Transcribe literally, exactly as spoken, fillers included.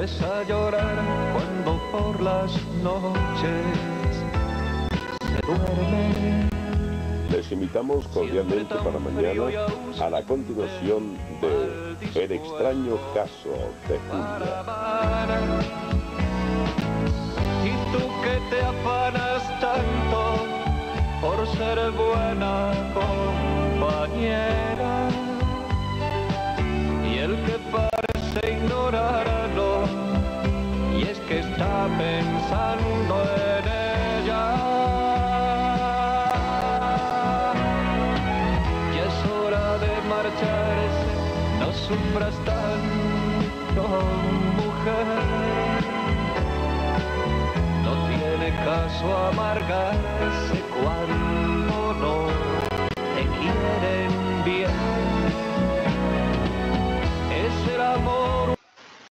empieza a llorar cuando por las noches se duerme. Les invitamos cordialmente para mañana a la continuación de El extraño caso de Julia. Y tú que te afanas tanto por ser buena compañera, y el que parece ignorarlo, y es que está pensando en ella. Y es hora de marcharse, no sufras tanto, mujer. No tiene caso amargarse,